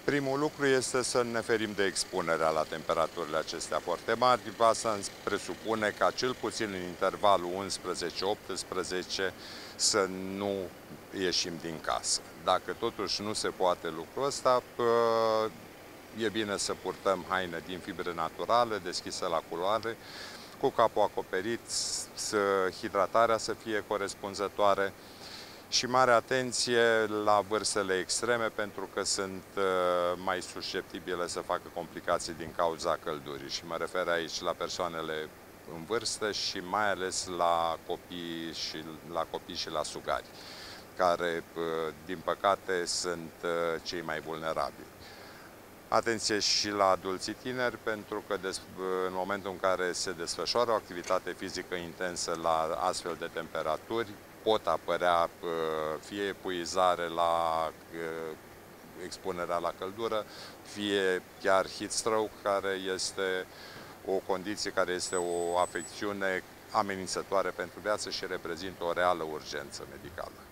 Primul lucru este să ne ferim de expunerea la temperaturile acestea foarte mari. Asta presupune ca cel puțin în intervalul 11-18 să nu ieșim din casă. Dacă totuși nu se poate lucrul ăsta, e bine să purtăm haine din fibre naturale, deschise la culoare, cu capul acoperit, hidratarea să fie corespunzătoare și mare atenție la vârstele extreme, pentru că sunt mai susceptibile să facă complicații din cauza căldurii. Și mă refer aici la persoanele în vârstă și mai ales la copii și la sugari, care, din păcate, sunt cei mai vulnerabili. Atenție și la adulții tineri, pentru că în momentul în care se desfășoară o activitate fizică intensă la astfel de temperaturi, pot apărea fie epuizare la expunerea la căldură, fie chiar heat stroke, care este o condiție, care este o afecțiune amenințătoare pentru viață și reprezintă o reală urgență medicală.